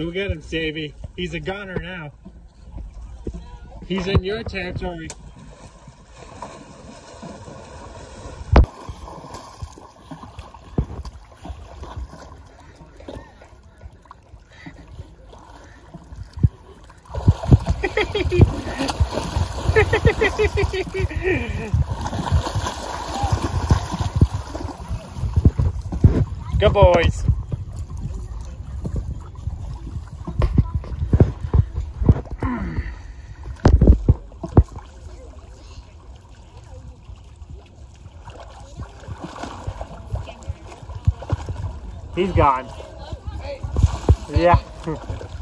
Go get him, Savvy. He's a gunner now. He's in your territory. Good boys. He's gone. Yeah.